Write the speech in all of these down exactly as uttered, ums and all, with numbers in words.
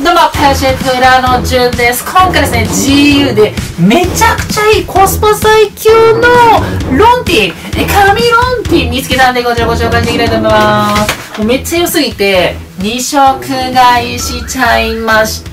どうも、ペシェテラのジュンです。今回ですね、ジーユー でめちゃくちゃいいコスパ最強のロンティー、紙ロンティー見つけたんで、こちらご紹介していきたいと思います。もうめっちゃ良すぎて、に色買いしちゃいました。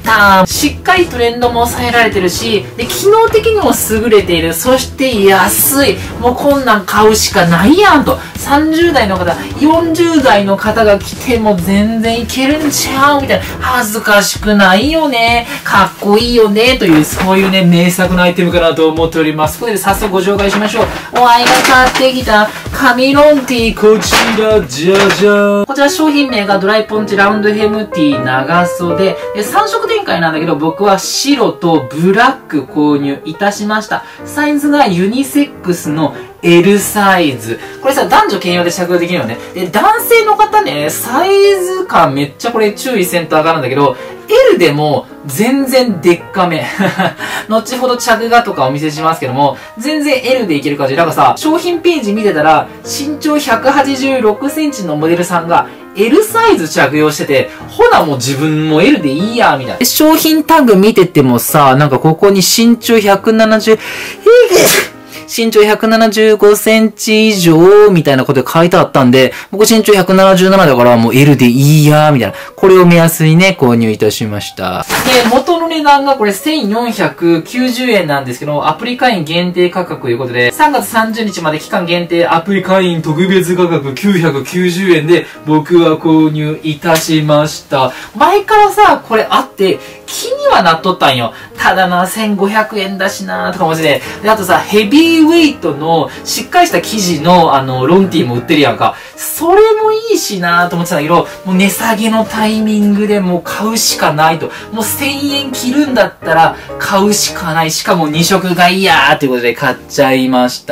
しっかりトレンドも抑えられてるし、で、機能的にも優れている。そして安い。もうこんなん買うしかないやんと。さんじゅう代の方、よんじゅう代の方が来ても全然いけるんちゃうみたいな。恥ずかしくないよね。かっこいいよね。という、そういうね、名作のアイテムかなと思っております。ここで早速ご紹介しましょう。お前が買ってきた紙ロンティー、こちら、じゃじゃーん。こちら商品名がドライポンチラウンドヘムティー長袖で、さん色展開なんだけど、僕は白とブラック購入いたしました。サイズがユニセックスの エル サイズ。これさ、男女兼用で着用できるよね。で、男性の方ね、サイズ感めっちゃこれ注意せんと上がるんだけど、エル でも全然でっかめ。後ほど着画とかお見せしますけども、全然 エル でいける感じ。なんかさ、商品ページ見てたら、身長ひゃくはちじゅうろくセンチのモデルさんが エル サイズ着用してて、ほなもう自分も エル でいいや、みたいな。商品タグ見ててもさ、なんかここに身長ひゃくななじゅう、身長ひゃくななじゅうごセンチ以上みたいなことで書いてあったんで、僕身長ひゃくななじゅうななだからもう エル でいいやみたいな。これを目安にね、購入いたしました。で、元の値段がこれせんよんひゃくきゅうじゅうえんなんですけど、アプリ会員限定価格ということで、さんがつさんじゅうにちまで期間限定アプリ会員特別価格きゅうひゃくきゅうじゅうえんで僕は購入いたしました。前からさ、これあって、気にはなっとったんよ。ただな、せんごひゃくえんだしなーとか思ってて。で、あとさ、ヘビーウェイトのしっかりした生地のあの、ロンティーも売ってるやんか。それもいいしなーと思ってたんだけど、もう値下げのタイミングでもう買うしかないと。もうせんえん切るんだったら買うしかない。しかもに色買いやーっていうことで買っちゃいました。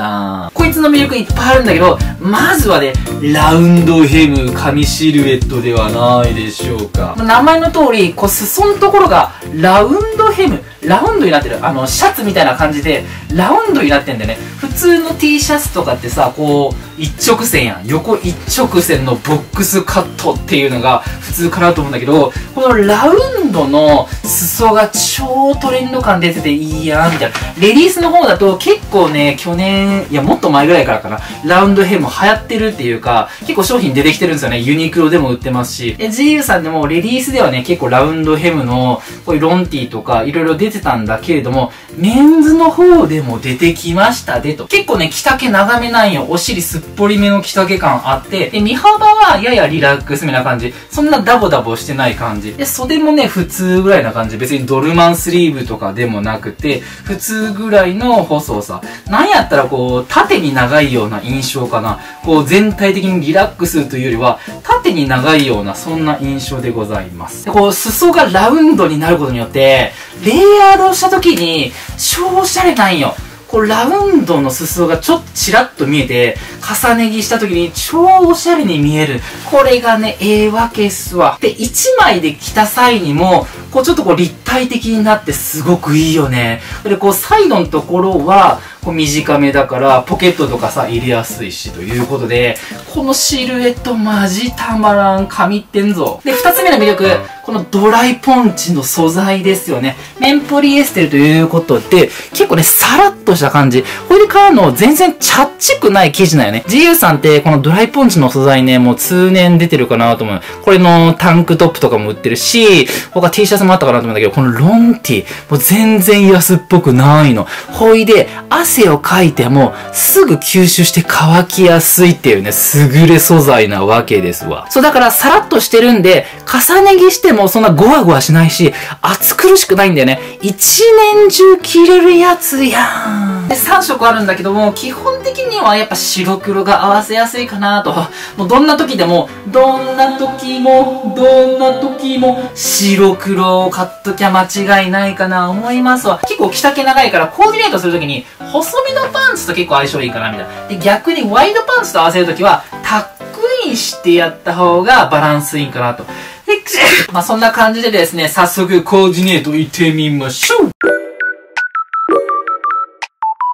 こいつの魅力いっぱいあるんだけど、まずはね、ラウンドヘム、紙シルエットではないでしょうか。名前の通り、こう、裾のところがラウンドヘム。ラウンドになってる。あの、シャツみたいな感じで、ラウンドになってんだよね。普通の T シャツとかってさ、こう、一直線やん。横一直線のボックスカットっていうのが普通かなと思うんだけど、このラウンドの裾が超トレンド感出てていいやん、みたいな。レディースの方だと結構ね、去年、いや、もっと前ぐらいからかな、ラウンドヘム流行ってるっていうか、結構商品出てきてるんですよね。ユニクロでも売ってますし。ジーユー さんでもレディースではね、結構ラウンドヘムの、こういうロンティーとか、いろいろ出てたんだけれども、メンズの方でも出てきましたでと。結構ね、着丈長めなんよ。お尻すっぽりめの着丈感あって、で、身幅はややリラックスめな感じ。そんなダボダボしてない感じ。で、袖もね、普通ぐらいな感じ。別にドルマンスリーブとかでもなくて、普通ぐらいの細さ。なんやったらこう、縦に長いような印象かな。こう、全体的にリラックスというよりは、縦に長いような、そんな印象でございます。で、こう、裾がラウンドになることによって、レイヤードした時に、超おしゃれなんよ。こう、ラウンドの裾がちょっとチラッと見えて、重ね着した時に超おしゃれに見える。これがね、ええわけっすわ。で、いちまいで着た際にも、こうちょっとこう立体的になってすごくいいよね。で、こうサイドのところは、こう短めだからポケットとかさ、入れやすいしということで、このシルエットマジたまらん。神ってんぞ。で、二つ目の魅力。このドライポンチの素材ですよね。綿ポリエステルということで、結構ね、さらっとした感じ。これからの全然チャッチくない生地なんよね。ジーユー さんってこのドライポンチの素材ね、もう通年出てるかなと思う。これのタンクトップとかも売ってるし、他 T シャツもあったかなと思うんだけど、このロンティ、もう全然安っぽくないの。ほいで、汗をかいてもすぐ吸収して乾きやすいっていうね、優れ素材なわけですわ。そうだからさらっとしてるんで、重ね着してもそんなゴワゴワしないし、暑苦しくないんだよね。一年中着れるやつやん。で、さん色あるんだけども、基本的にはやっぱ白黒が合わせやすいかなと。もうどんな時でも、どんな時も、どんな時も、白黒を買っときゃ間違いないかな思いますわ。結構着丈長いからコーディネートするときに、細身のパンツと結構相性いいかなみたいな。で、逆にワイドパンツと合わせるときは、タックインしてやった方がバランスいいかなと。まあそんな感じでですね、早速コーディネート行ってみましょう。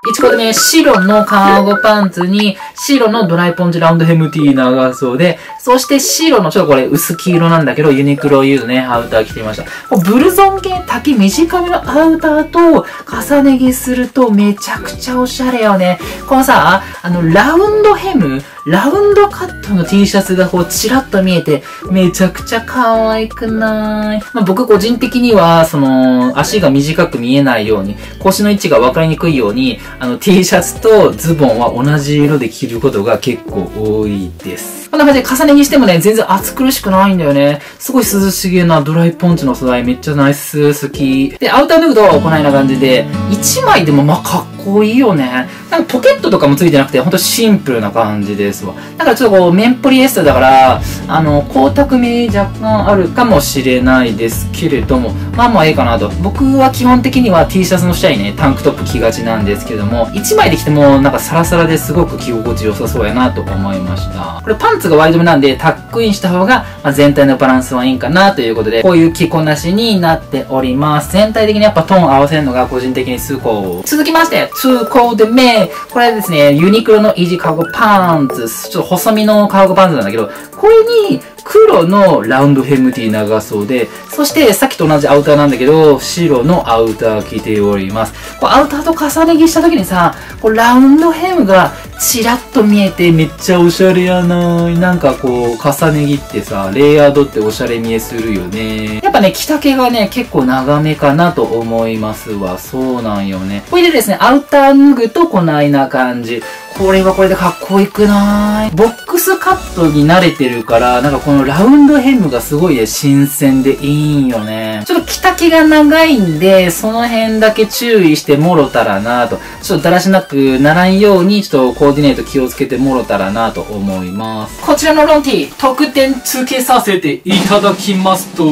いちコーデ目、白のカーゴパンツに、白のドライポンチラウンドヘムティー長袖で、そして白の、ちょっとこれ薄黄色なんだけど、ユニクロ U のね、アウター着てみました。ブルゾン系丈短めのアウターと重ね着するとめちゃくちゃおしゃれよね。このさ、あの、ラウンドヘム、ラウンドカットの T シャツがこうチラッと見えて、めちゃくちゃ可愛くない？まあ、僕個人的には、その、足が短く見えないように、腰の位置が分かりにくいように、あの T シャツとズボンは同じ色で着ることが結構多いです。こんな感じで重ね着してもね、全然暑苦しくないんだよね。すごい涼しげなドライポンチの素材めっちゃナイス好き。で、アウター脱ぐとこないな感じで、いちまいでもまあかっこいいよね。なんかポケットとかもついてなくて、ほんとシンプルな感じですわ。だからちょっとこう、綿ポリエステルだから、あの、光沢味若干あるかもしれないですけれども、まあまあいいかなと。僕は基本的には T シャツの下にね、タンクトップ着がちなんですけども、いちまいで着てもなんかサラサラですごく着心地良さそうやなと思いました。これパンツがワイドめなんで、タックインした方が、まあ、全体のバランスはいいんかなということで、こういう着こなしになっております。全体的にやっぱトーン合わせるのが個人的に数個。続きまして、にコーデ目。これですね、ユニクロのイージーカーゴパンツ。ちょっと細身のカーゴパンツなんだけど、これに黒のラウンドヘムティー長袖。そしてさっきと同じアウターなんだけど、白のアウター着ております。こうアウターと重ね着した時にさ、こうラウンドヘムがチラッと見えてめっちゃおしゃれやなー。なんかこう、重ね着ってさ、レイヤードっておしゃれ見えするよね。やっぱね、着丈がね、結構長めかなと思いますわ。そうなんよね。これでですね、アウター脱ぐとこないな感じ。これはこれでかっこよくない？ボックスカットに慣れてるから、なんかこのラウンドヘムがすごいね、新鮮でいいんよね。ちょっと着丈が長いんで、その辺だけ注意してもろたらなと。ちょっとだらしなくならんように、ちょっとコーディネート気をつけてもろたらなと思います。こちらのロンティー、特典付けさせていただきますと、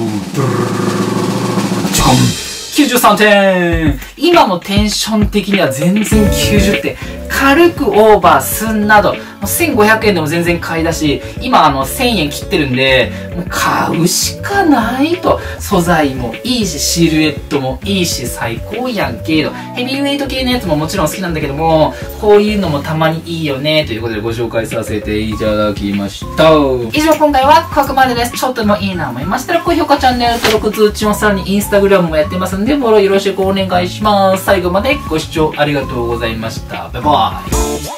きゅうじゅうさんてん。今のテンション的には全然きゅうじゅってん。軽くオーバーすんなど、もうせんごひゃくえんでも全然買いだし、今あのせんえん切ってるんで、もう買うしかないと。素材もいいし、シルエットもいいし、最高やんけど。ヘビーウェイト系のやつももちろん好きなんだけども、こういうのもたまにいいよね、ということでご紹介させていただきました。以上今回はここまでです。ちょっとでもいいな思いましたら、高評価、チャンネル登録、通知もさらにインスタグラムもやってますんで、フォローよろしくお願いします。最後までご視聴ありがとうございました。バイバイ。